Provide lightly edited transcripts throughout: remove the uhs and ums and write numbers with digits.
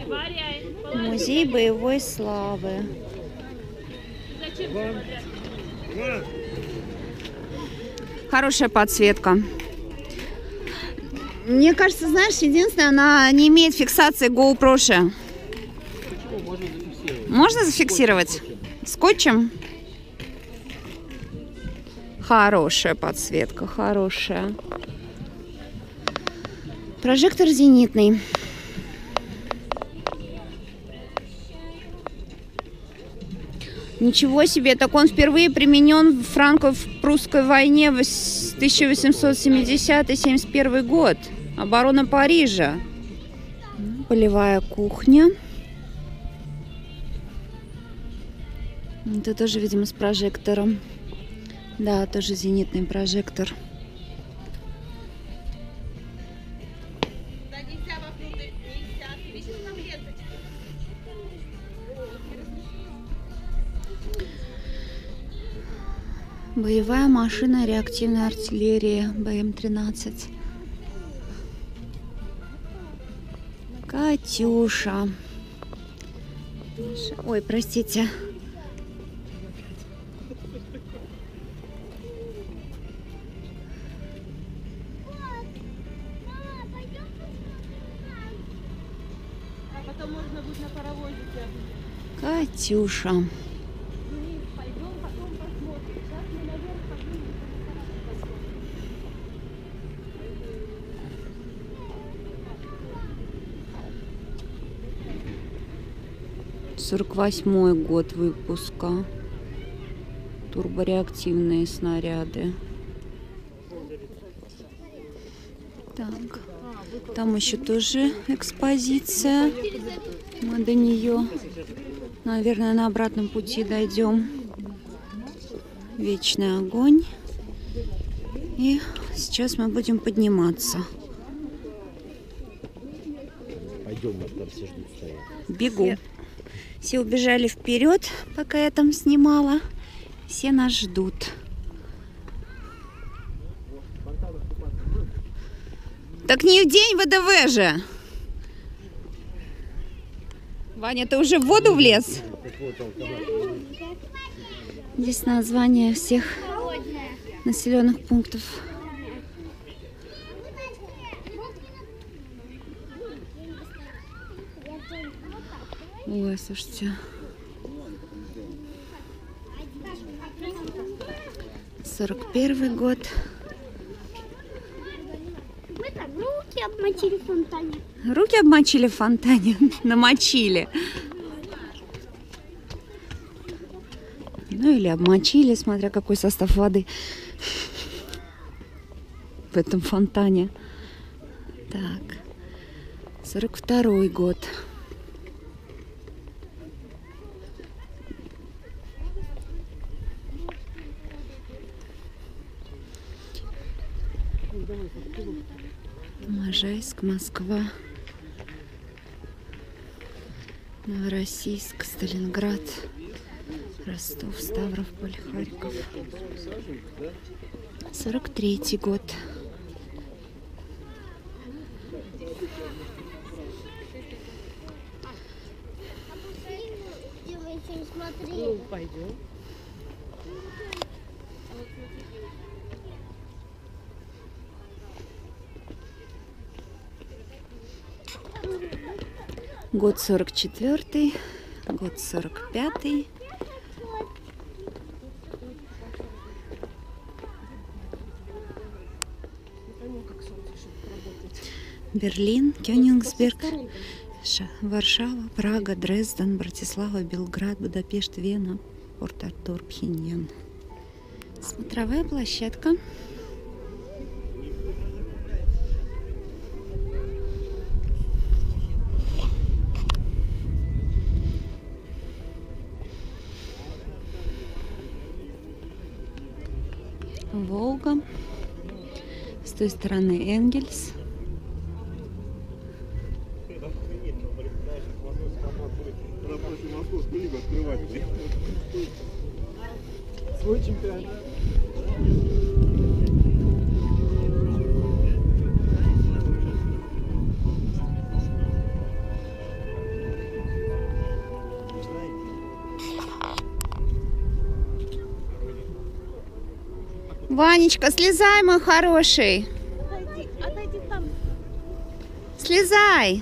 Музей боевой славы. Хорошая подсветка. Мне кажется, знаешь, единственное, она не имеет фиксации GoPro. Можно зафиксировать? Скотчем? Хорошая подсветка, хорошая. Прожектор зенитный. Ничего себе, так он впервые применен в франко-прусской войне в 1870-71 год. Оборона Парижа. Полевая кухня. Это тоже, видимо, с прожектором. Да, тоже зенитный прожектор. Боевая машина реактивной артиллерии БМ-13. Катюша. Ой, простите. А потом можно будет на паровозике. Катюша. 48-й год выпуска. Турбореактивные снаряды. Так, там еще тоже экспозиция. Мы до нее, наверное, на обратном пути дойдем. Вечный огонь. И сейчас мы будем подниматься. Пойдем, нас там все ждут, стоят. Бегу. Все убежали вперед, пока я там снимала. Все нас ждут. Так не день ВДВ же. Ваня, ты уже в воду влез? Здесь название всех населенных пунктов. Ой, слушайте. 41-й год. Мы там руки обмочили в фонтане. Руки обмочили в фонтане? Намочили. Ну или обмочили, смотря какой состав воды в этом фонтане. Так. 42-й год. Можайск, Москва, Новороссийск, Сталинград, Ростов, Ставрополь, Харьков. 43-й год. Пойдем. Год 44-й, год 45-й. Берлин, Кёнигсберг, Варшава, Прага, Дрезден, Братислава, Белград, Будапешт, Вена, Порт-Артур, Пхеньян. Смотровая площадка. Волга. С той стороны Энгельс. Свой чемпионат. Ванечка, слезай, мой хороший. Отойди там. Слезай.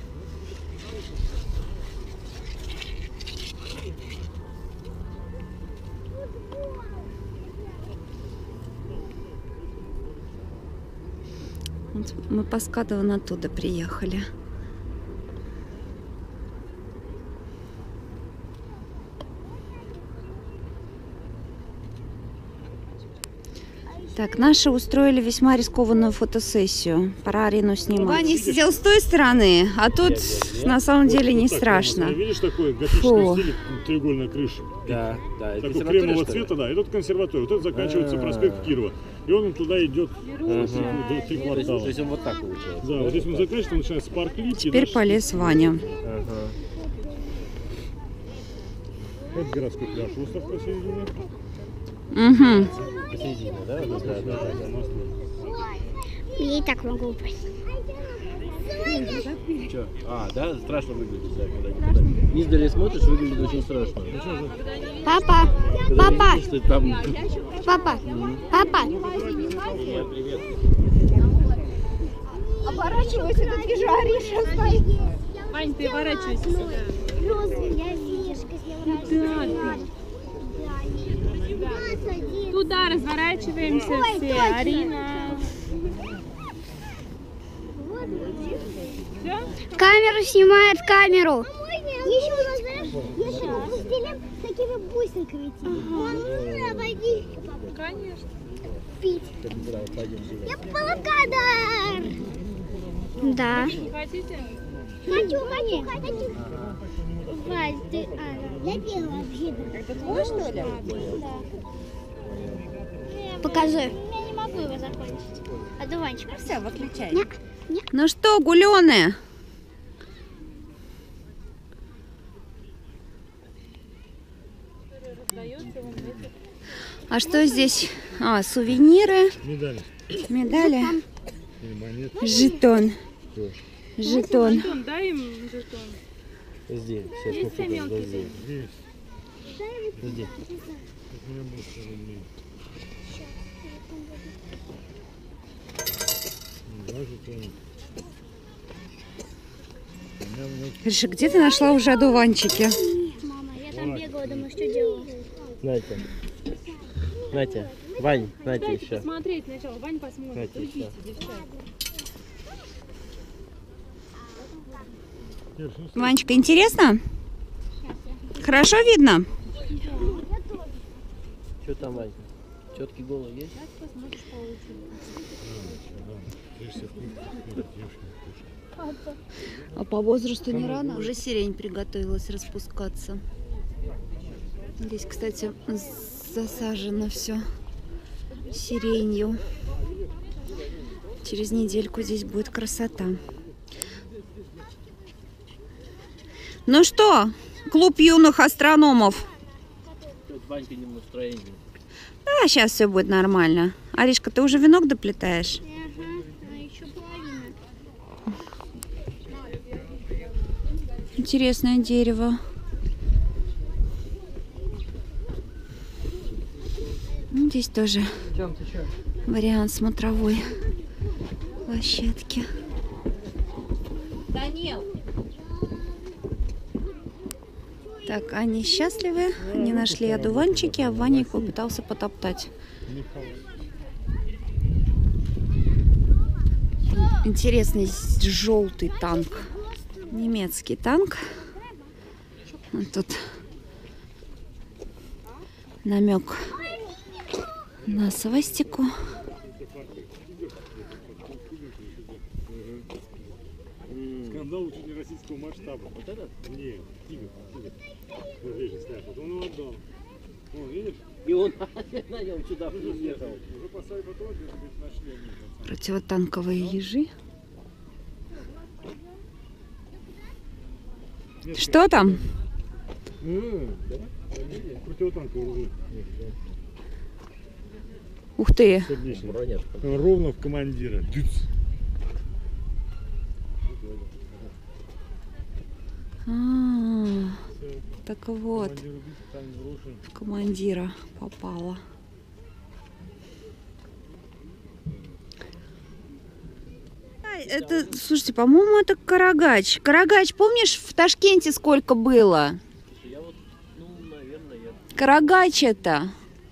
Вот мы по Скадову оттуда приехали. Так, наши устроили весьма рискованную фотосессию. Пора Арину снимать. Ваня сидел с той стороны, а тут на самом деле не страшно. Видишь, такой готический стиль, треугольная крыша. Да, да. Такой кремового цвета, да. И тут консерватория. Вот это заканчивается проспект Кирова. И он туда идет до 3 квартала. То есть он вот так получается. Да, вот здесь он заканчивается, там начинается парк Липки. Теперь полез Ваня. Ага. Это городской пляж, остров посередине. Угу. Посередине, да? Да. Я и так могу упасть. Че? А, да? Страшно выглядит, да, когда издали смотришь, выглядит очень страшно. Папа! Когда Папа! видишь, что там... Папа! Папа! Привет. Оборачивайся, тут вижу Ариша стоит. Вань, переворачивайся сюда. Я вишка сняла. Туда разворачиваемся все. Арина. Все? Камеру снимает камеру. Еще у нас, знаешь, разделим с такими бусинками. Води. Конечно. Пить. Я попала в кадр. Да. Хотите? Хочу. Вась, ты... Я первая вообще. Это твой, что ли? Да. Покажи. Я не могу его закончить. А дуванчик. Все, выключай. Нет. Ну что, гулены? А что здесь? А, сувениры, Медали. медали, Или монеты. жетон. Жетон. Антон, дай им жетон. Здесь, сейчас Есть все попробуем, мелкие? здесь. Здесь. Здесь. У меня больше рублей. Два жетона. Гриша, где ты нашла уже одуванчики? Мама, я там бегала, думаю, что делала. Нате. Нате. Вань, Нате Дайте еще. посмотреть сначала. Вань посмотрит. Дайте Идите, еще. девчата. Ванечка, интересно? Хорошо видно? Что там, Вань? Четкий голос есть? А по возрасту не рано? Уже сирень приготовилась распускаться. Здесь, кстати, засажено все сиренью. Через недельку здесь будет красота. Ну что, клуб юных астрономов? Тут Ванька не в настроении. Да, сейчас все будет нормально. Аришка, ты уже венок доплетаешь? Ага, а еще половина. Интересное дерево. Ну, здесь тоже вариант смотровой площадки. Данил. Так, они счастливы. Они нашли одуванчики, а Ваня их попытался потоптать. Интересный желтый танк. Немецкий танк. Вот тут намек на свастику. Скандал чуть не российского масштаба. Вот этот? Нет, тигр. Вот здесь же стоят. Вот он его отдал. Вон, видишь? И он на нем сюда приехал. Уже по Сайбатроне нашли они. Противотанковые ежи. Что там? Противотанковые ужи. Ух ты! Сердечный. Бронетка. Ровно в командира. Дюц. Так вот, Командир убит, там брошен. в командира попала. Это, слушайте, по-моему, это карагач. Карагач, помнишь, в Ташкенте сколько было? Я вот, ну, наверное, я... Карагач это.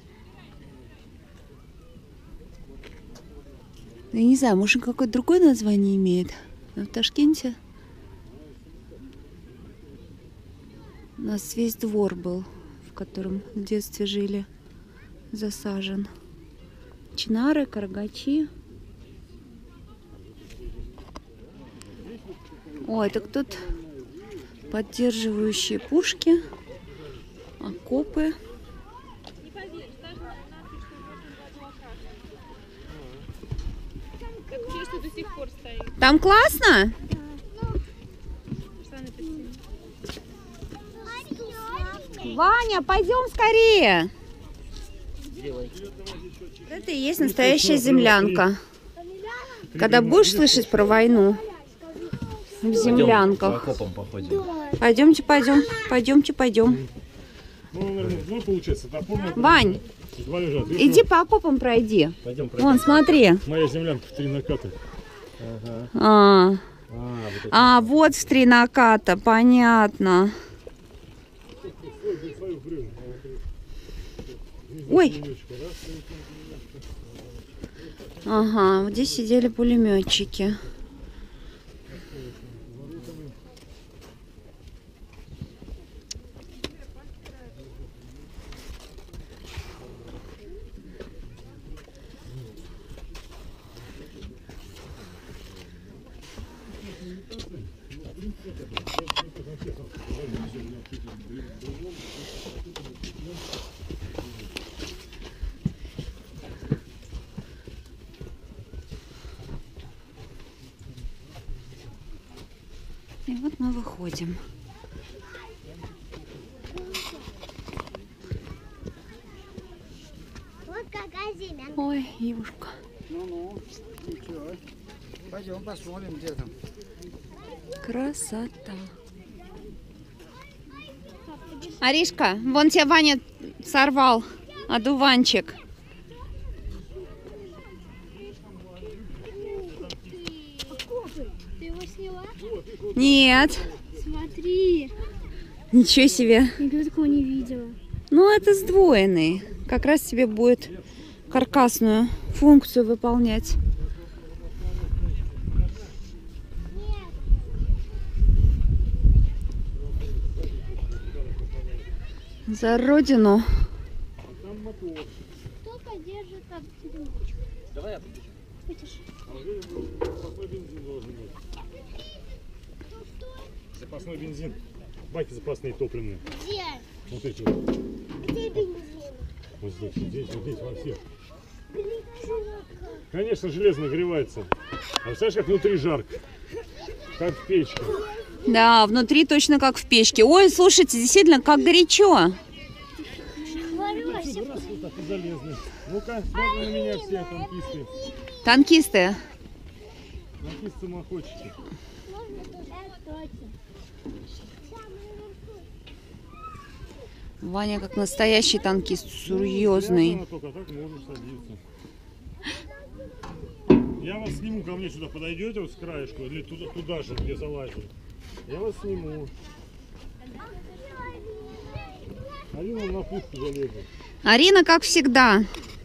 Я не знаю, может, какое-то другое название имеет. Но в Ташкенте у нас весь двор был, в котором в детстве жили, засажен. Чинары, карагачи. Ой, так тут поддерживающие пушки, окопы. До сих пор стоит. Там классно? Ваня, пойдем скорее. Это и есть настоящая землянка. Когда будешь слышать про войну в землянках. По окопам походим. Пойдемте, пойдем. Ну, наверное, два получается. Вань, Два лежат. иди по окопам пройди. Пойдем, Вон, смотри. Моя землянка в 3 наката. Вот в 3 наката, понятно. Ой. Ага, вот здесь сидели пулеметчики. И вот мы выходим. Вот какая земля. Ой, Юшка. Ну, ничего. Пойдем посмотрим, где там. Красота. Аришка, вон тебя Ваня сорвал одуванчик. Ты его сняла? Нет. Смотри. Ничего себе. Никогда такого не видела. Ну, это сдвоенный. Как раз тебе будет каркасную функцию выполнять. За родину. Кто поддержит там? Давай я Запасной бензин должен быть. Запасной бензин. Баки запасные топливные. Где? Вот эти вот. Где бензин? Вот здесь, во всех. Конечно, железо нагревается. А представляешь, как внутри жарко? Как в печке. Да, внутри точно как в печке. Ой, слушайте, действительно, как горячо. Отсюда раз вот так и залезли. Ну-ка, смотри на меня все танкисты. Танкисты. Танкисты-самоходчики. Ваня как настоящий танкист, серьезный. Ну, только так можешь садиться. Я вас сниму, ко мне сюда подойдете, вот с краешку, или туда же, где залазили. Я вас сниму. Арина на пушку залезет. Арина, как всегда.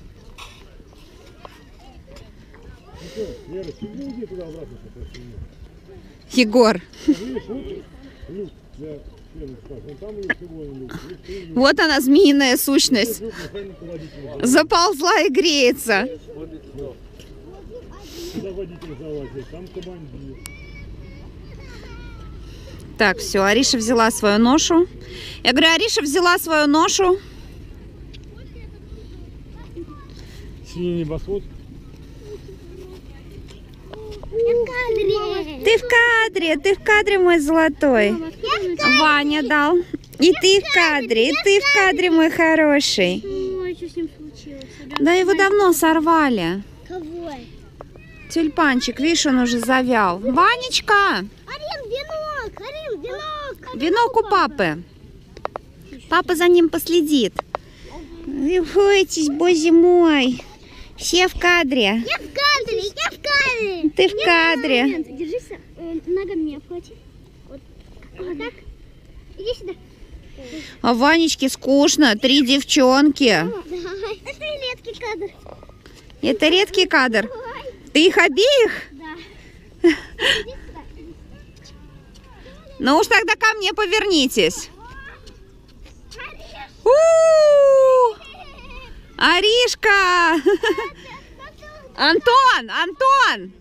Ну что, Верочка, иди туда-обратно. Егор. Видишь, вот люк для членов штаба. Вон там есть любой люк. Вот она, змеиная сущность. Люк механику водителя. Заползла и греется. Сюда водитель залазит, там командир. Так, все, Ариша взяла свою ношу. Я говорю, Ариша взяла свою ношу. Синий небосвод. Ты в кадре, мой золотой. Ваня дал. И ты в кадре, мой хороший. Ой, что с ним случилось? Да его давно сорвали. Кого? Тюльпанчик, видишь, он уже завял. Ванечка! Арин, венок! Арин, венок! Венок у папы. Папа за ним последит. Ой, боже мой. Все в кадре. Я в кадре, я в кадре. Ты в кадре. Момент. Держись ногами обхвати. Вот так. Иди сюда. А Ванечке скучно. 3 девчонки. Это редкий кадр. Это редкий кадр. Ты их обеих? Да. Ну уж тогда ко мне повернитесь. У-у-у! Аришка! Антон! Антон!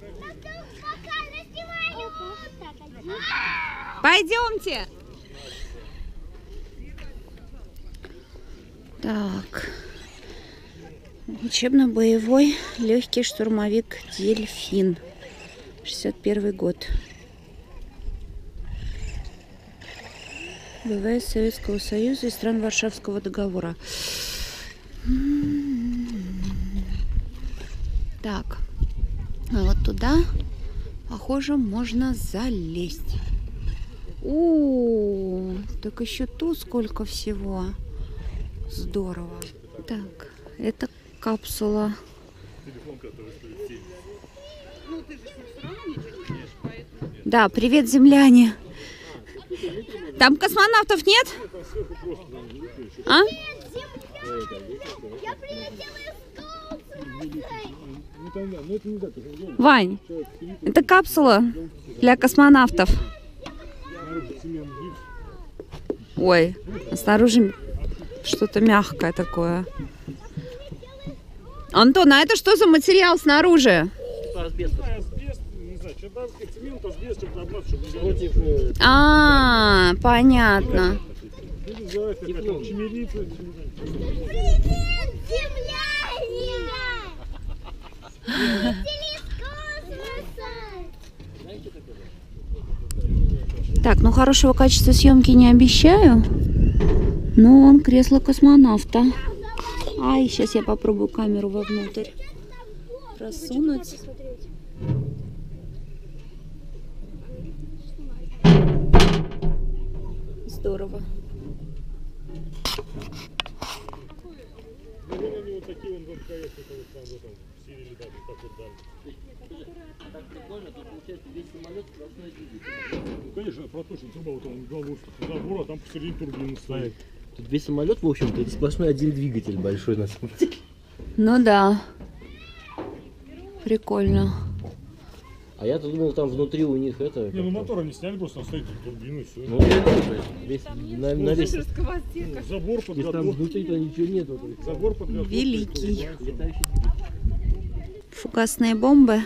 Пойдемте. Так. Учебно-боевой легкий штурмовик «Дельфин». 61 год. ВВС Советского Союза и стран Варшавского договора. Так. А вот туда, похоже, можно залезть. О, так еще тут сколько всего. Здорово. Так, это капсула. Да, привет, земляне. Там космонавтов нет? А? Я прилетела из Вань, это капсула для космонавтов. Ой, а снаружи что-то мягкое такое. Антон, а это что за материал снаружи? А, понятно. Так, ну хорошего качества съемки не обещаю, но он кресло космонавта. Ай, сейчас я попробую камеру вовнутрь просунуть. Здорово. Конечно, проточная труба, вот он забор, а там посередине турбины стоит. Тут весь самолет, в общем-то, это сплошной один двигатель большой на самом деле. Ну да. Прикольно. А я-то думал, там внутри у них это... Не, ну мотор они сняли, просто стоит турбину и все. Ну, весь, на весь... Забор под Если там внутри-то ничего нету. Забор под Великий. Фугасные бомбы.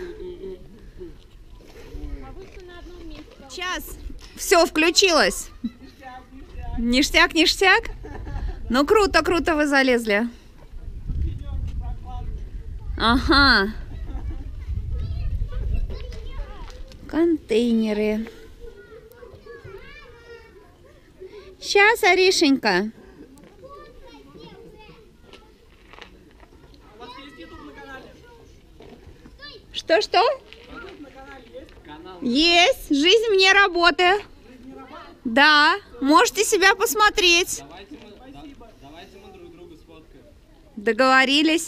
Сейчас. Все, включилось. Ништяк, ништяк. Ну, круто, круто вы залезли. Ага. Контейнеры. Сейчас, Аришенька. Что-что? Есть. Жизнь вне работы. Да. Можете себя посмотреть. Давайте мы друг друга сфоткаем. Договорились.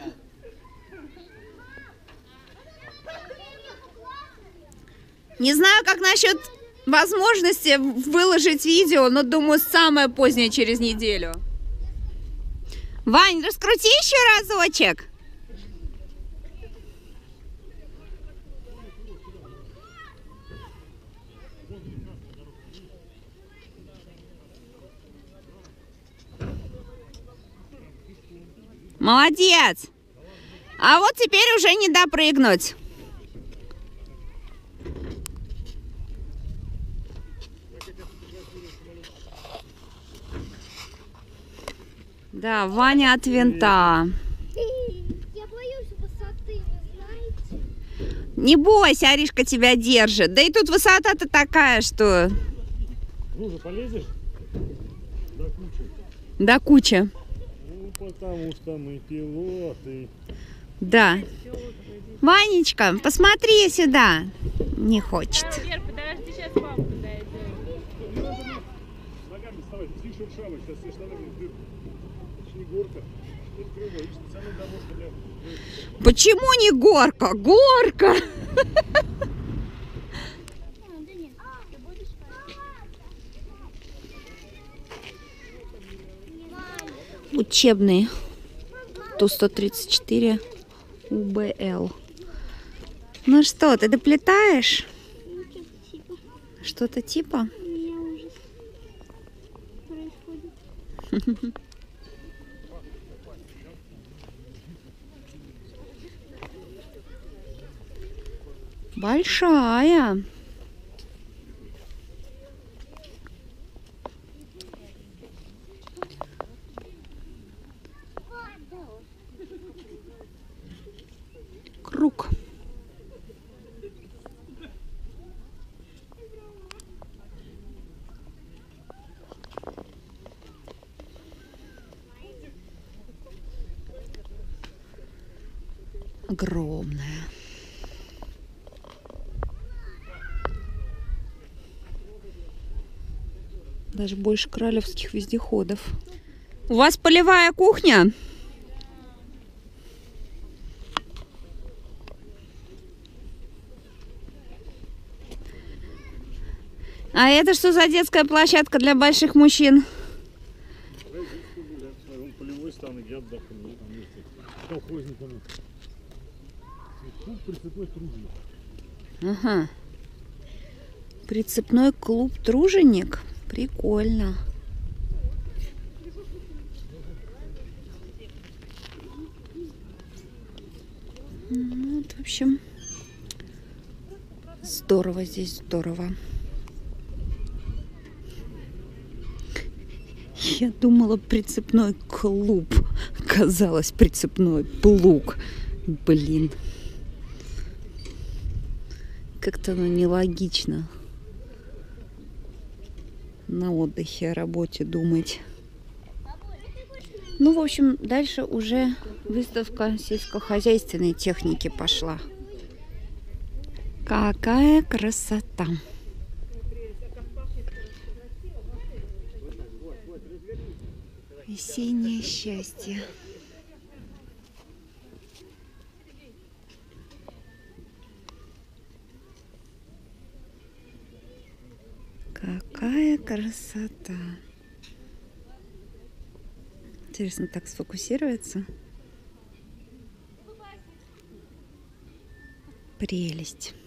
Не знаю, как насчет возможности выложить видео, но думаю, самое позднее через неделю. Вань, раскрути еще разочек. Молодец. А вот теперь уже не допрыгнуть. Да, Ваня от винта. Я боюсь высоты, вы знаете. Не бойся, Аришка тебя держит. Да и тут высота-то такая, что... Ну, полезешь? До кучи. До кучи. Ну, потому что мы пилоты. Да. Ванечка, посмотри сюда. Не хочет. Вер, подожди, сейчас папа подойдет. Ногами вставай, ты шершавый, сейчас все штаны будут дырки. Это ж не горка. Почему не горка? Горка! Учебный Ту-134 УБЛ. Ну что, ты доплетаешь? Что-то типа? У меня ужас происходит. Большая. Круг. Огромная. Даже больше королевских вездеходов. У вас полевая кухня? А это что за детская площадка для больших мужчин? Полевой стан, где отдохнуть там вместе с колхозниками. Клуб прицепной труженик. Ага. Прицепной клуб труженик. Прикольно. Ну, вот, в общем, здорово здесь, здорово. Я думала, прицепной клуб. Казалось, прицепной плуг. Блин. Как-то оно нелогично. На отдыхе, о работе думать. Ну, в общем, дальше уже выставка сельскохозяйственной техники пошла. Какая красота! Весеннее счастье. Какая красота! Интересно, так сфокусируется? Прелесть.